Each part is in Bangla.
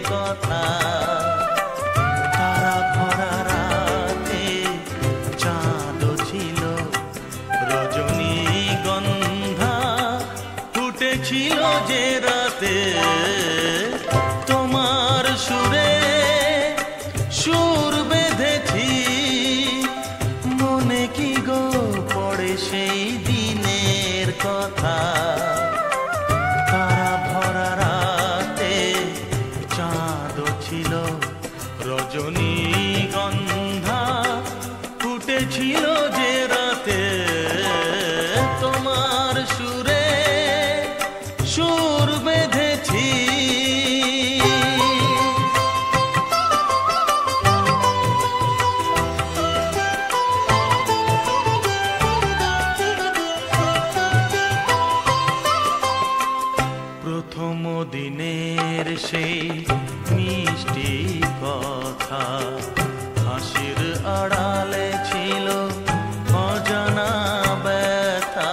কথা। তারা ভরা রাতে চাঁদ ছিল, রজনীগন্ধা ফুটেছিল যে রাতে। তোমার সুরে সুর বেঁধেছি, মনে কি গো পড়ে সেই দিনের কথা। তারা ভরা রাতে চাঁদ ছিল, রজনীগন্ধা ফুটেছিল যে রাতে। তোমার সুরে সুর বেঁধেছি। প্রথম দিনের সেই মিষ্টি কথা, হাসির আড়ালে ছিল অজানা ব্যথা।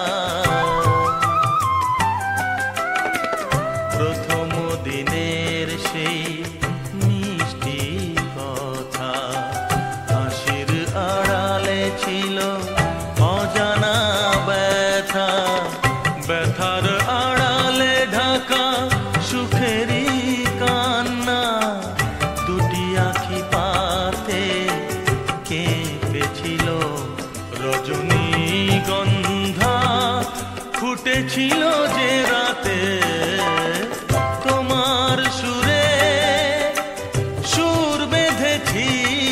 প্রথম দিনের সেই মিষ্টি কথা, হাসির আড়ালে ছিল অজানা ব্যথা। ব্যথার আড়ালে ঢাকা সুখেরই কান্না, দুটি আঁখি পাতে কেঁপেছিল রজনীগন্ধা ফুটেছিল যে রাতে। তোমার সুরে সুর বেঁধেছি।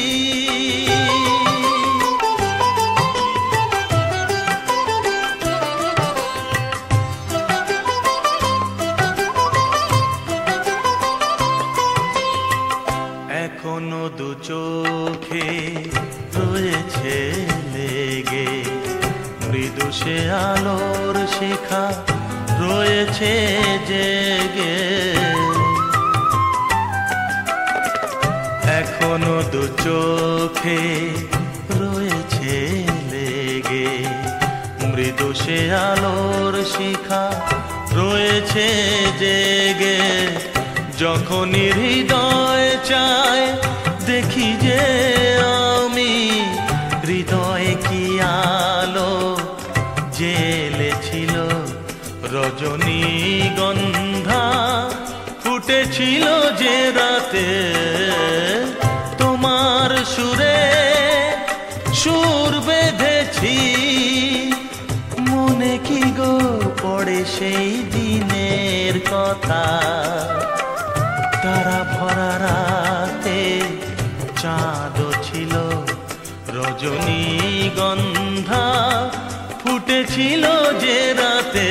এখনো দু চোখে রয়েছে লেগে, মৃদু সে আলোর শিখা রয়েছে জেগে। এখনো দু চোখে রয়েছে লেগে, মৃদু সে আলোর শিখা রয়েছে জেগে। যখনই হৃদয় চায় দেখি যে আমি, হৃদয়ে কি আলো জ্বেলেছিল, রজনীগন্ধা ফুটেছিল যে রাতে। তোমার সুরে সুর বেঁধেছি, মনে কি গো পড়ে সেই দিনের কথা। তারা ভরা রাতে চাঁদ ছিল, রজনীগন্ধা ফুটেছিল যে রাতে।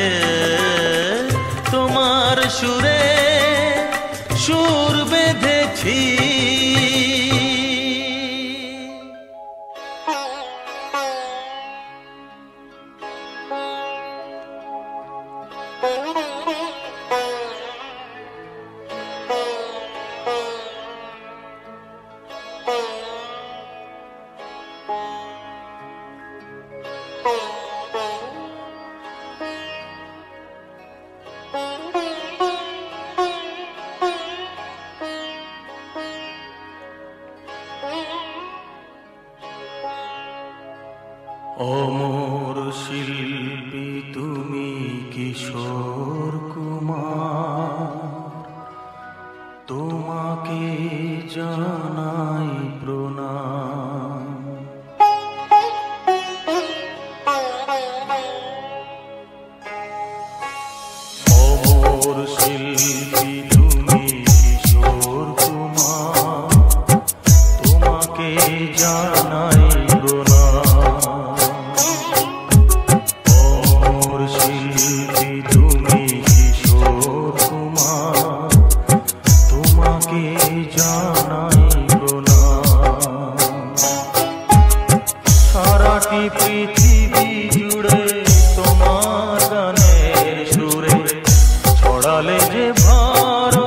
তোমার সুরে সুর বেঁধেছি। অমর শিল্পী তুমি কিশোর কুমার, তোমাকে জানাই প্রণাম। অমর শিল্পী তুমি কিশোর কুমার, তোমাকে জানাই প্রণাম। অমর শিল্পী তুমি কিশোর কুমার, তোমাকে জানাই প্রণাম। সারাটি পৃথিবী জুড়ে তোমার গানের সুরে ছড়ালে যে ভার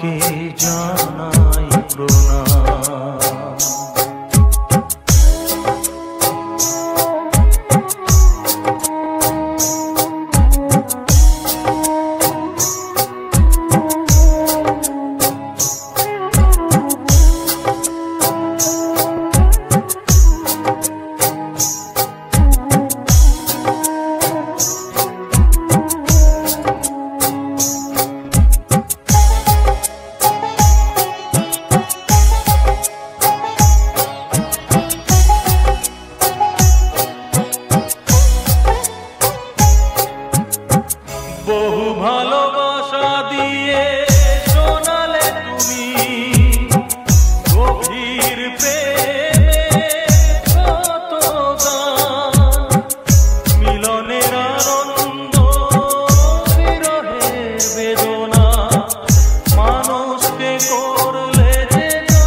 তোমাকে জানাই প্রণাম। বহু ভালোবাসা দিয়ে শোনালে তুমি গভীর প্রেমে কত গান, মিলনের আনন্দ বিরহের বেদনা মানুষকে করলে যে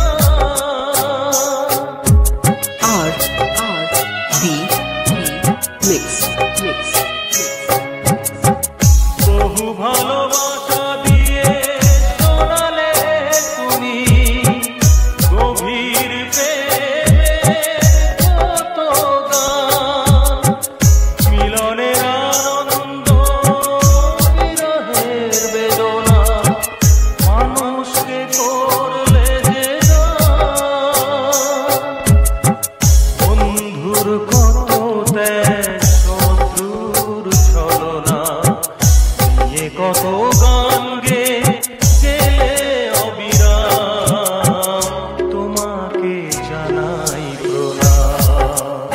বহু ভালোবাসা দিয়ে শোনালে তুমি গভীর প্রেমে কত গান, মিলনের আনন্দ বিরহের বেদনা মানুষকে করলে যে বন্ধুর কত ত্যাগ শত্রুর ছলনা কত গান গেলে অবিরাম, তোমাকে জানাই প্রণাম।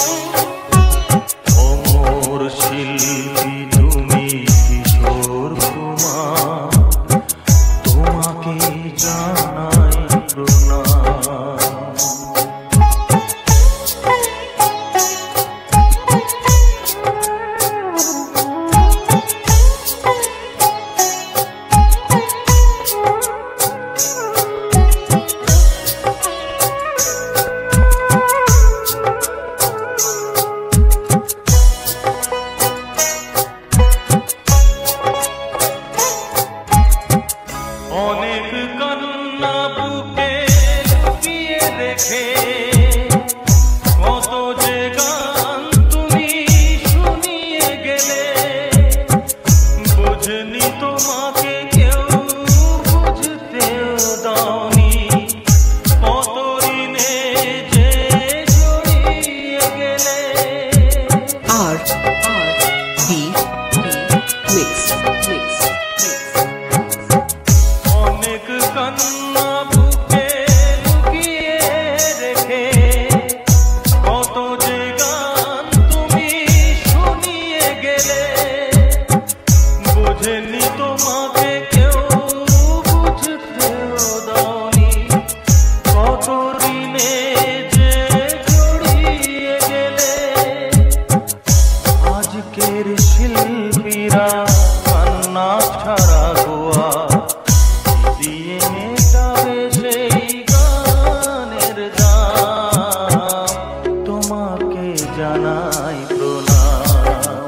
অমর শিল্পী তুমি কিশোর কুমার, তোমাকে জানাই প্রণাম। অনেক কান্না বুকে লুকিয়ে রেখে কত যে গান তুমি শুনিয়ে গেলে, বুঝনি তোমাকে কেউ বুঝতেও দাওনি, কত ঋণে যে জড়িয়ে গেলে। অনেক কান্না বুকে লুকিয়ে রেখে কত যে গান তুমি শুনিয়ে গেলে, বুঝেনি তোমাকে কেউ বুঝতেও দাওনি, কত ঋণে যে জড়িয়ে গেলে। আজকের শিল্পীরা কান্না ছাড়া গোয়া দিয়ে মেটাবে সেই গানের দাম, তোমাকে জানাই প্রণাম।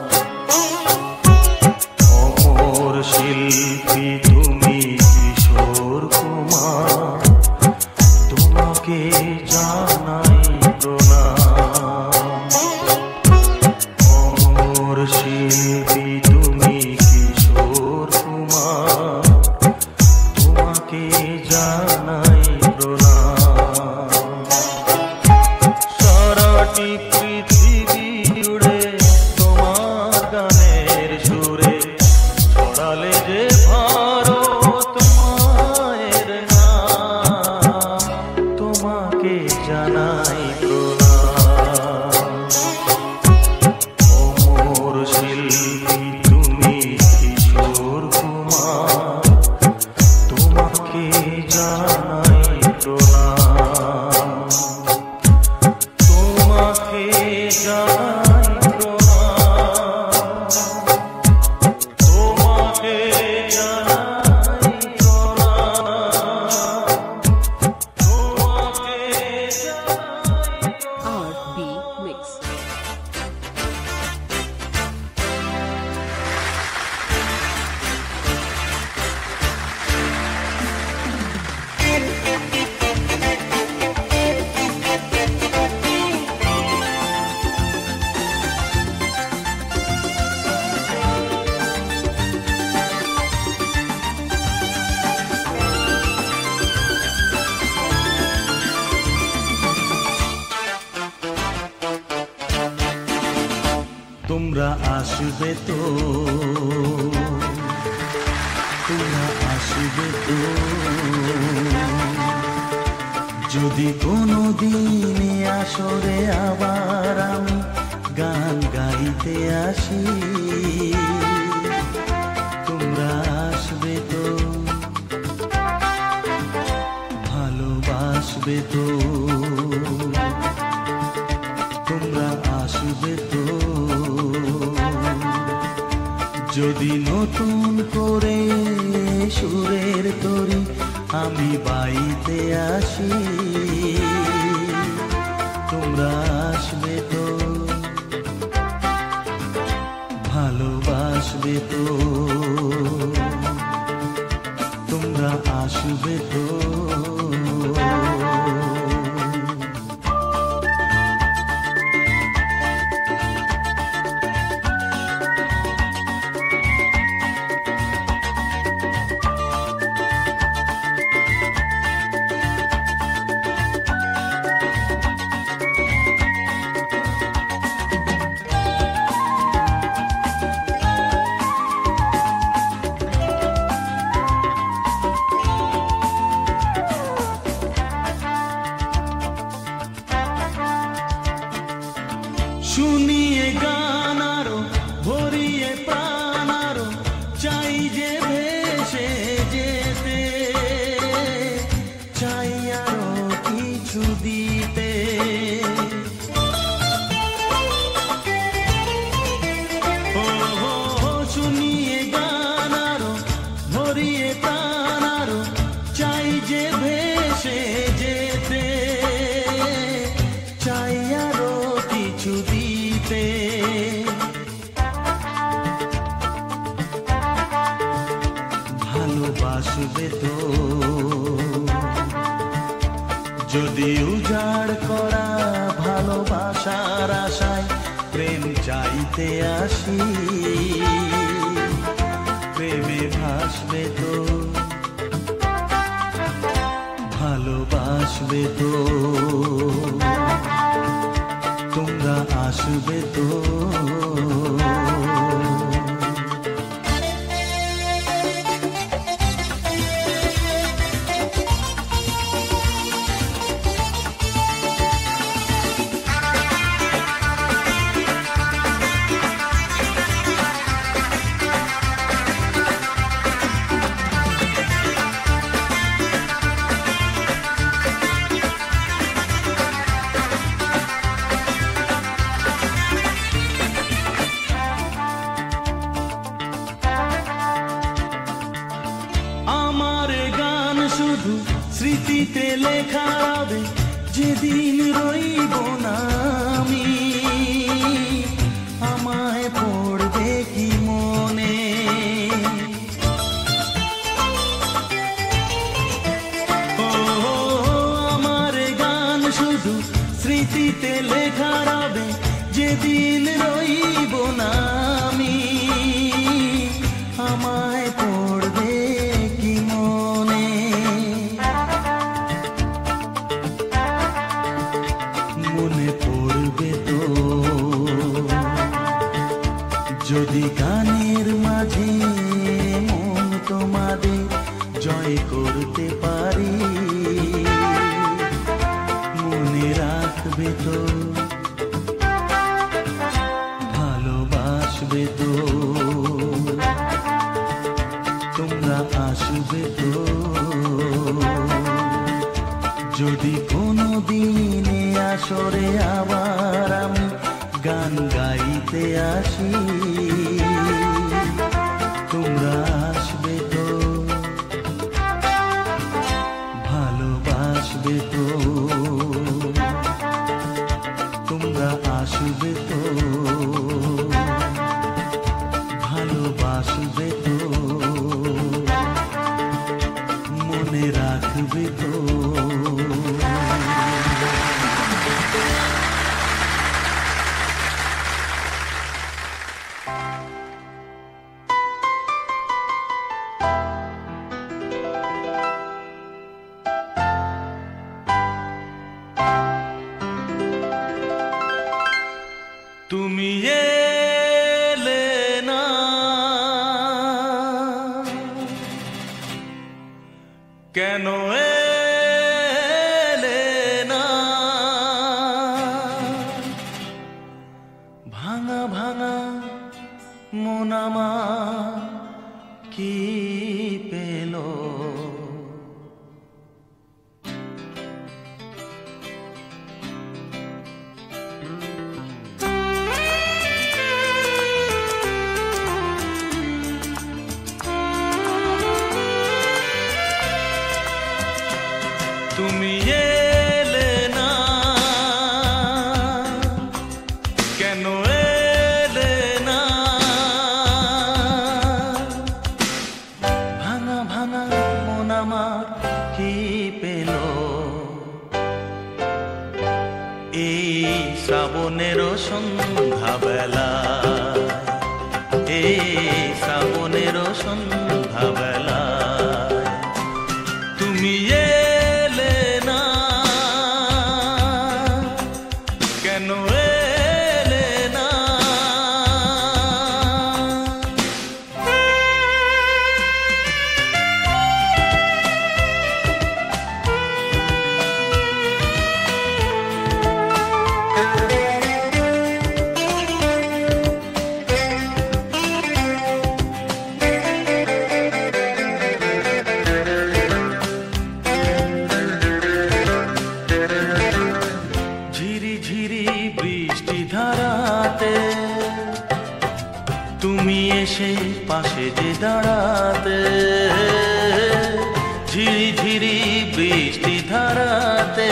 অমর শিল্পী তুমি কিশোর কুমার, তোমাকে জানাই প্রণাম। অমর শিল্পী তুমি কিশোর কুমার, তোমাকে জানাই প্রণাম। সারাটি পৃথিবী জুড়ে তোমার গানের সুরে ছড়ালে যে ভারত মায়ের নাম, তোমাকে জানাই প্রণাম। অমর শিল্পী তুমি কিশোর কুমার, তোমাকে জানাই আসবে তো, তোমরা আসবে তো। যদি কোনো দিনে আসরে আবার আমি গান গাইতে আসি, তোমরা আসবে তো, ভালোবাসবে তো, তোমরা আসবে তো। যদি নতুন করে সুরের তরি আমি বাইতে আসি, তোমরা আসবে তো, ভালোবাসবে তো, তোমরা আসবে তো। শুনিয়ে গান আরো ভরিয়ে প্রাণ আরো চাই যে ভেসে যেতে, চাই আরো কিছু দিতে। শুনিয়ে গান আরো ভরিয়ে প্রাণ আরো চাই যে ভেসে যেতে, চাই আরো কিছু দিতে। ভালোবাসবে তো, যদি উজাড় করা ভালোবাসার আশায় প্রেম চাইতে আসি, প্রেমে ভাসবে তো, ভালোবাসবে তো, তোমরা আসবে তো। শুধু স্মৃতিতে লেখা হবে, যেদিন রইব না আমি, আমায় পড়বে কি মনে। ও আমার গান শুধু স্মৃতিতে লেখা হবে, যেদিন রইব না আমি, আমায় পড়বে কি মনে। মনে পড়বে তো, যদি গানের মাঝে মন তোমাদের জয় করতে পারি। মনে রাখবে তো, ভালোবাসবে তো, তোমরা আসবে তো। যদি কোনো দিনে আসরে আবার আমি গান গাইতে আসি, তোমরা আসবে তো, ভালোবাসবে তো, তোমরা আসবে তো, ভালোবাসবে তো, মনে রাখবে তো। তুমি এলে কেন এলে না ভাঙা ভাঙা মন আমার কি পেল তুমি এলে না কেন এলে না ভাঙা ভাঙা মন আমার কি পেল এই শ্রাবণের সন্ধ্যাবেলা এই শ্রাবণের সন্ধ্যাবেলা তুমি তুমি এসে পাশে যে দাঁড়াতে ঝিরি ঝিরি বৃষ্টি ধারাতে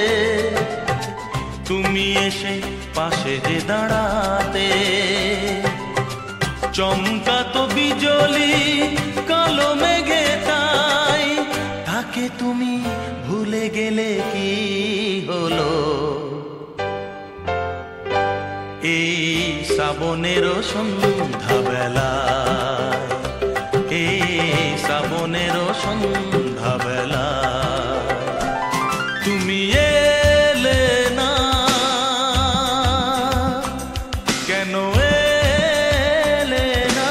তুমি এসে পাশে যে দাঁড়াতে চমকাতো বিজলি কালো মেঘে তাই তাকে তুমি ভুলে গেলে কি হলো এই শ্রাবণের সন্ধ্যাবেলা এই শ্রাবণের সন্ধ্যাবেলা তুমি এলে না কেন এলে না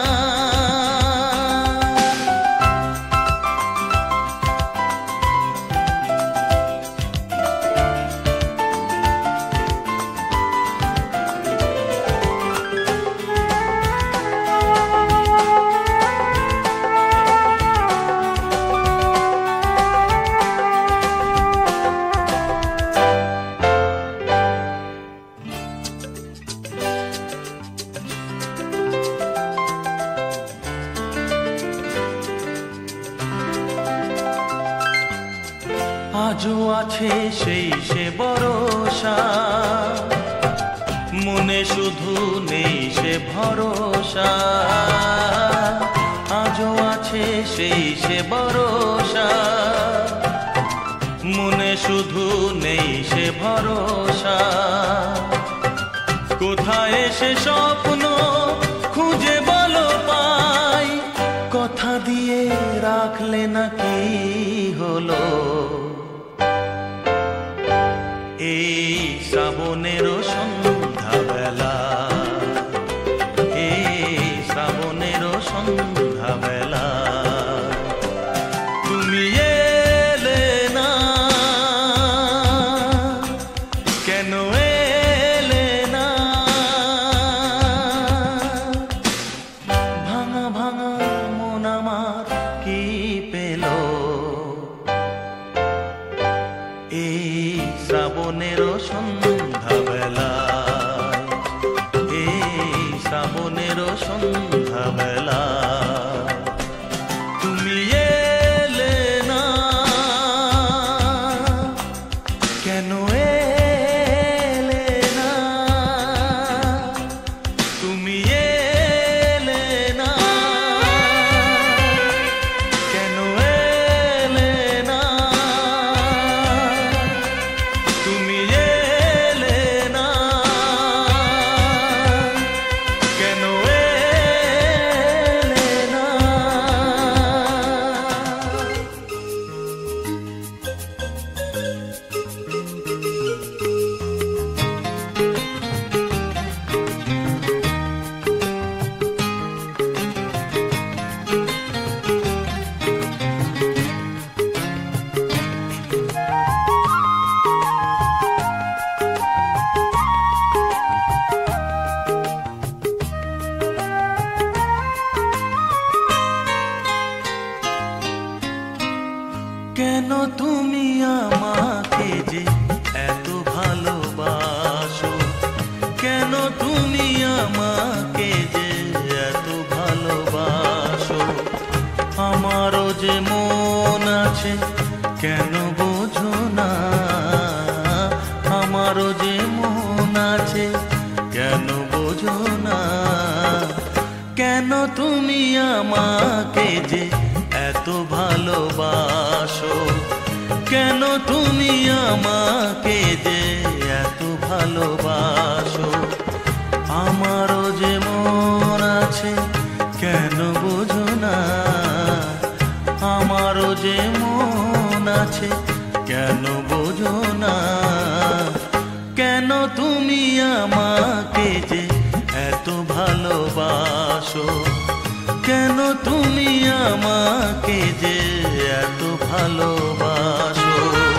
আজও আছে সেই সে ভরসা মনে শুধু নেই সে ভরসা আজও আছে সেই সে ভরসা মনে শুধু নেই সে ভরসা কোথায় সে স্বপ্ন খুঁজে বলো পাই কথা দিয়ে রাখলে নাকি হলো এই শ্রাবণের সন্ধ্যাবেলা এই শ্রাবণের সন্ধ্যাবেলা তুমি এলে না কেন এলে না ভাঙা ভাঙা মন আমার কি পেল এই শ্রাবণের সন্ধ্যাবেলা এই শ্রাবণের সন্ধ্যাবেলা তুমি এলে না কেন এলে না তুমি এলে না কেন এলে না তুমি কেন তুমি আমাকে যে এত ভালোবাসো, কেন তুমি আমাকে যে এত ভালোবাসো। আমারও যে মন আছে কেন বোঝো না, আমারও যে মন আছে কেন বোঝো না। কেন তুমি আমাকে যে এত ভালোবাসো, কেন তুমি আমাকে যে এত ভালোবাসো। আমারও যে মন আছে কেন বোঝো না, আমারও যে মন আছে কেন বোঝো না। কেন তুমি আমাকে যে এত ভালোবাসো, কেন তুমি আমাকে যে এত ভালোবাসো।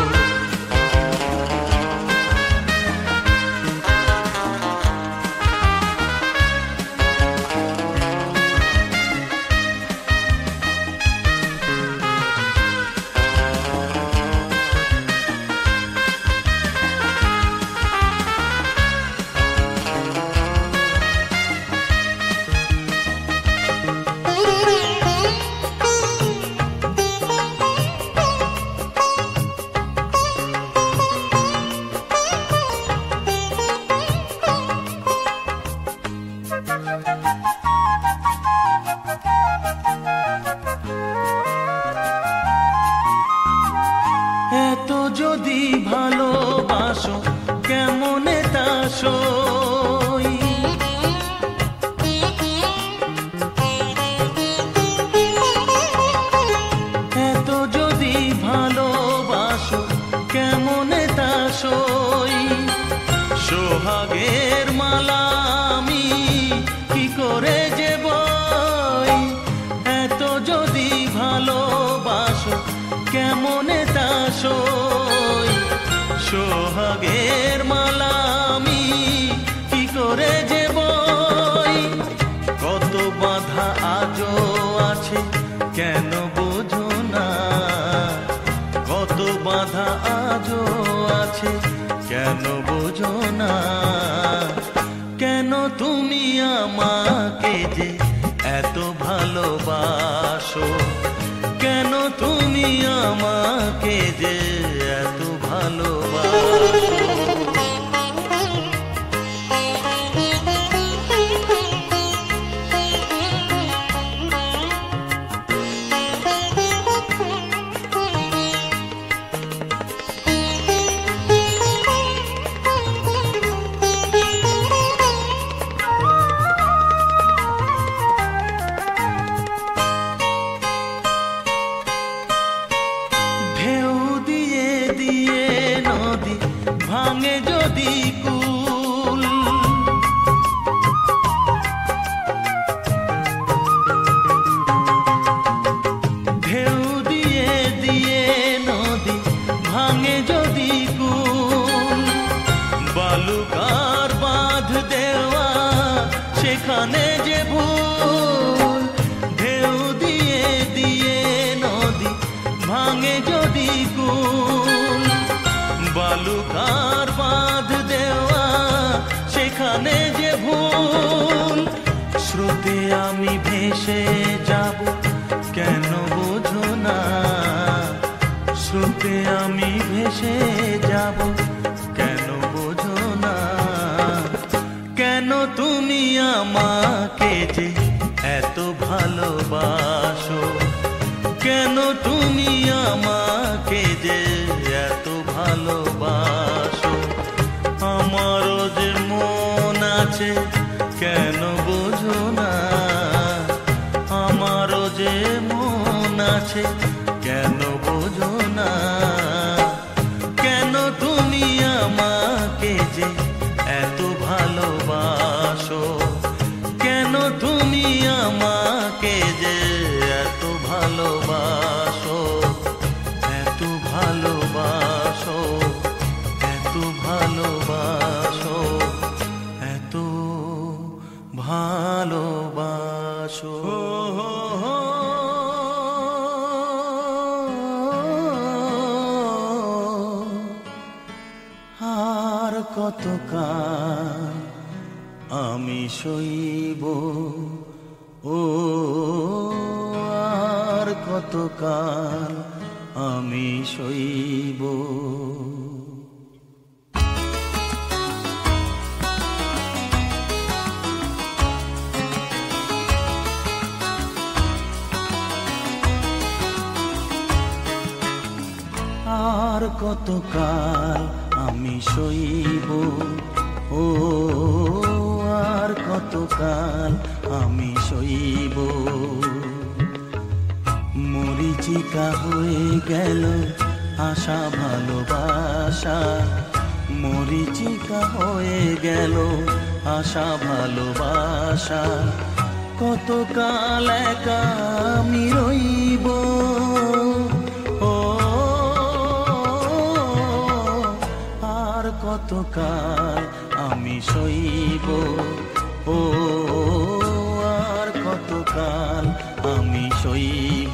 এত যদি ভালোবাসো কেমনে তা সই, এত যদি ভালোবাসো কেমনে তা সই। সোহাগের মালা আমি কি করে যে বই, এত যদি ভালোবাসো কেমনে তা সই। সোহাগের মালা আমি কি করে যে বই। কত বাধা আজও আছে কেন বোঝো না, কত বাধা আজও আছে কেন বোঝো না। কেন তুমি আমাকে যে এত ভালোবাসো, কেন তুমি আমাকে যে এত ভালোবাসো। ভাঙে যদি কুল, ঢেউ দিয়ে দিয়ে নদী ভাঙে যদি কুল। বালুকার বাঁধ দেওয়া সেখানে যে ভুল। ঢেউ দিয়ে দিয়ে নদী ভাঙে যদি কুল। বালুকার বাঁধ দেওয়া সেখানে যে ভুল। স্রোতে আমি ভেসে যাব কেন বোঝো না, স্রোতে আমি ভেসে যাব কেন বোঝো না। কেন তুমি আমাকে যে এত ভালোবাসো, কেন তুমি আমাকে যে এত ভালোবাসো। আমারও যে মন আছে কেন বোঝো না, আমারও যে মন আছে কেন বোঝো না। কেন তুমি আমাকে যে এত ভালোবাসো, কেন তুমি আমাকে যে এত ভালোবাসো, এত ভালোবাসো, এত ভালোবাসো, এত ভালোবাসো। কতকাল আমি সইব, ও আর কতকাল আমি সইব। আর কতকাল আমি সইব, ও আর কতকাল আমি সইব। মরীচিকা হয়ে গেল আশা ভালোবাসা, মরীচিকা হয়ে গেল আশা ভালোবাসা। কতকাল একা আমি রইব, কতকাল আমি সইব, ও আর কতকাল আমি সইব।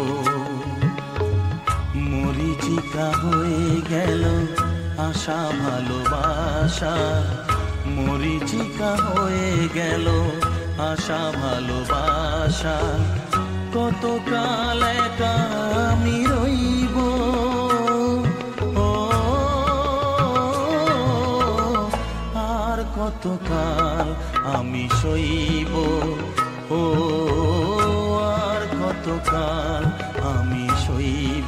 মরীচিকা হয়ে গেল আশা ভালোবাসা, মরীচিকা হয়ে গেল আশা ভালোবাসা। কতকাল একা আমি রইব, কতকাল আমি সইব, ও আর কতকাল আমি সইব।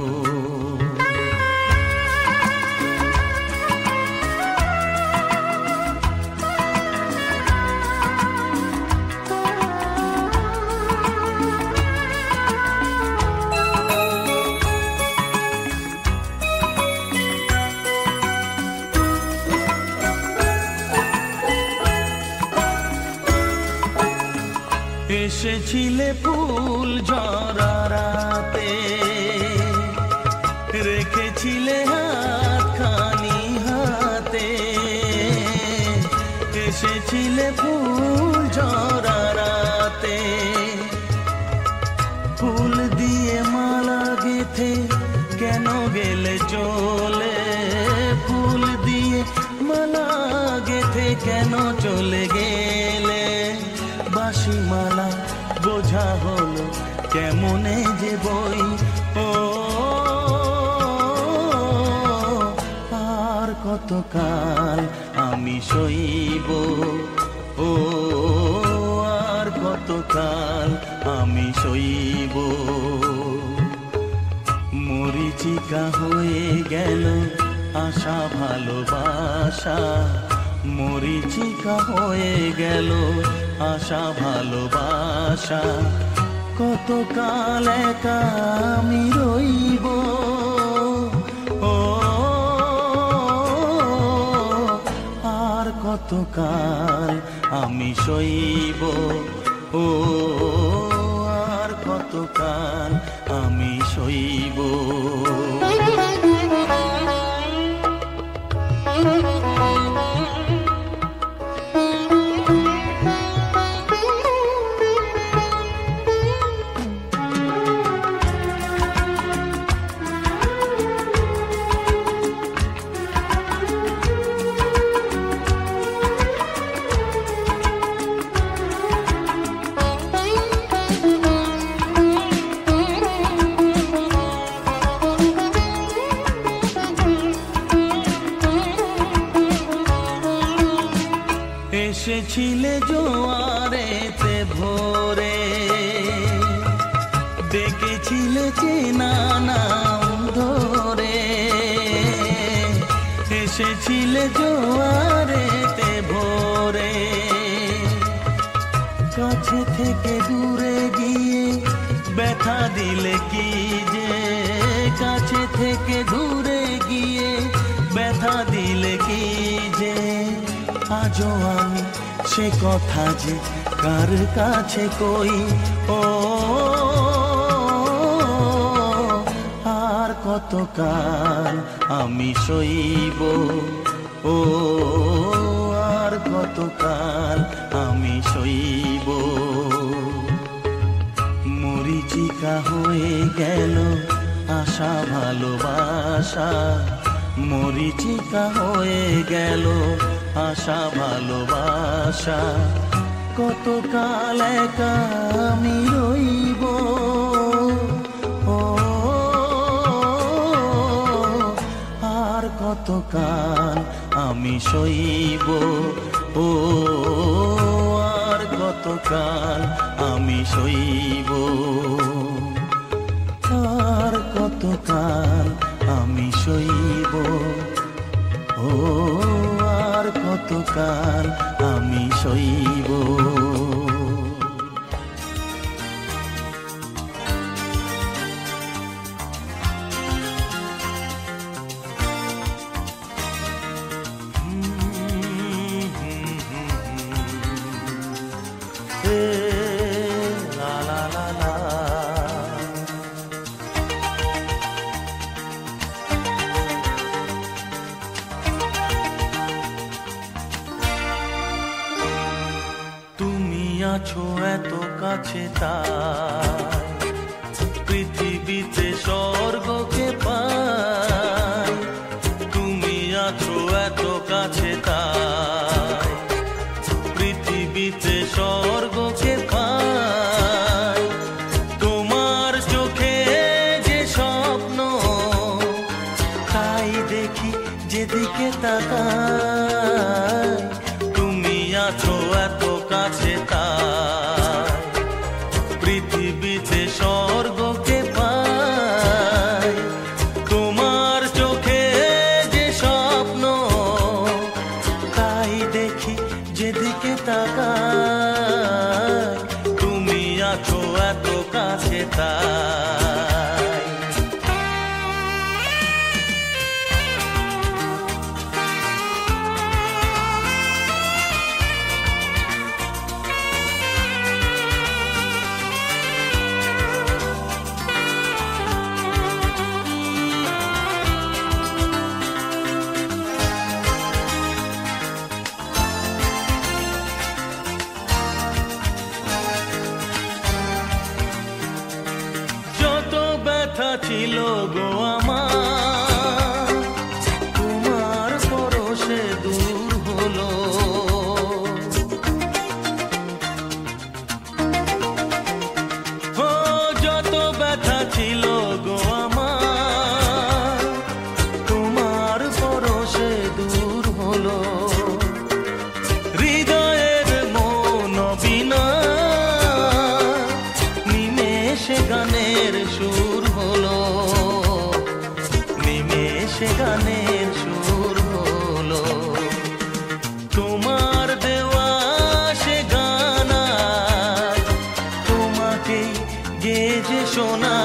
এসেছিলে ফুল ঝরাতে, রেখেছিলে হাতখানি হাতে। এসেছিলে ফুল ঝরাতে, ফুল দিয়ে মালা গেথে কেন গেলে চলে? ফুল দিয়ে মালা গেথে কেন চলে গেলে? বাঁশি মালা বোঝা হলো কেমনে যে বই, ও আর কতকাল আমি সইব, ও আর কতকাল আমি সইব। মরীচিকা হয়ে গেল আশা ভালোবাসা, মরীচিকা হয়ে গেল আশা ভালোবাসা। কতকাল একা আমি রইব, ও আর কতকাল আমি সইব, ও আর কতকাল আমি সইব। এসেছিলে জোয়ারেতে ভোরে, ডেকেছিলে চেনা নাম ধরে। এসেছিলে জোয়ারেতে ভোরে, কাছে থেকে দূরে গিয়ে ব্যথা দিলে কি যে? কাছে থেকে দূরে গিয়ে ব্যথা দিলে কি যে? আজও আমি সে কথা যে কার কাছে কই, ও আর কতকাল আমি সইব, ও আর কতকাল আমি সইব। মরীচিকা হয়ে গেল আশা ভালোবাসা, মরিচিকা হয়ে গেল আশা ভালোবাসা, কতকাল একা আমি রইব, ও আর কতকাল আমি সইব, ও আর কতকাল আমি সইব, আর কতকাল আমি সইব, ও আর কতকাল আমি সইব। আছো এত কাছে তাই পৃথিবীতে স্বর্গকে পাই, তুমি আছো এত কাছে তাই পৃথিবীতে স্বর্গকে পাই, তোমার চোখে যে স্বপ্ন তাই দেখি যেদিকে তাকাই, তুমি আছো এত কাছে তাই পৃথিবীতে স্বর্গকে পাই, তোমার চোখে যে স্বপ্ন তাই দেখি যেদিকে তাকাই, তুমি আছো এত কাছে তাই। ব্যথা ছিল গো আমার, তোমার পরশে দূর হলো, ও যত ব্যথা ছিল গো আমার, তোমার পরশে দূর হলো, হৃদয়ের মন বিনা নিমেষে গানের সুর হলো, নিমেষে গানের সুর হলো, তোমার দেওয়া সে গানা তোমাকে গেজে শোনা,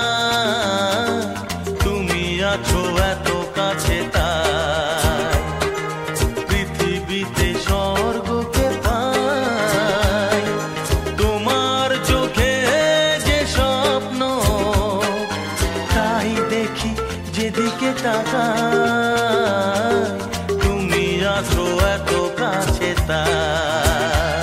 তুমি আছো এত কাছে তাই পৃথিবীতে স্বর্গকে পাই, তোমার চোখে যে স্বপ্ন তাই দেখি যেদিকে তাকাই, তুমি আছো এত কাছে তাই।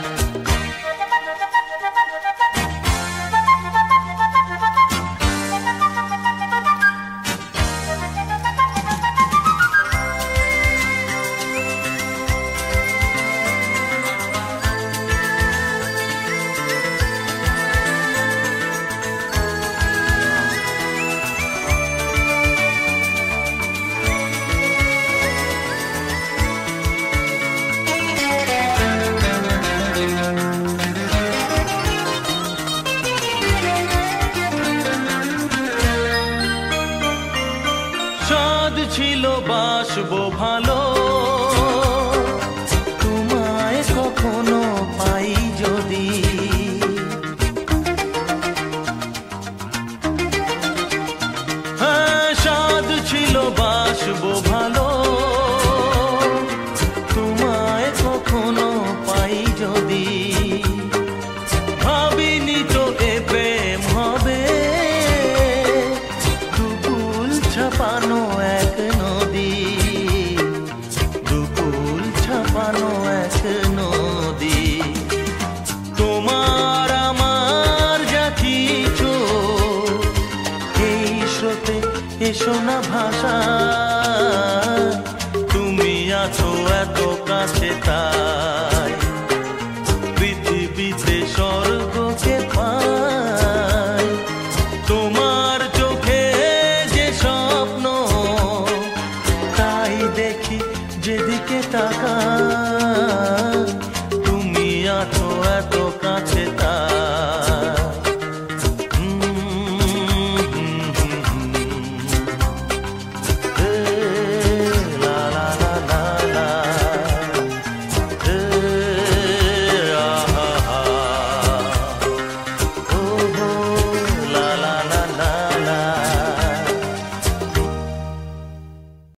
ছিল বাসবো ভালো, তোমায় কখনো পাই যদি, হ্যাঁ সাধ ছিল বাসবো ভালো, তোমায় কখনো পাই যদি, ভাবিনি তো এ প্রেম হবে দুকুল ছাপানো এক নদী, দুকুল ছাপানো এক নদী, তোমার আমার যা কিছু এই স্রোতে এসো না ভাষা, তুমি আছো এত কাছে তা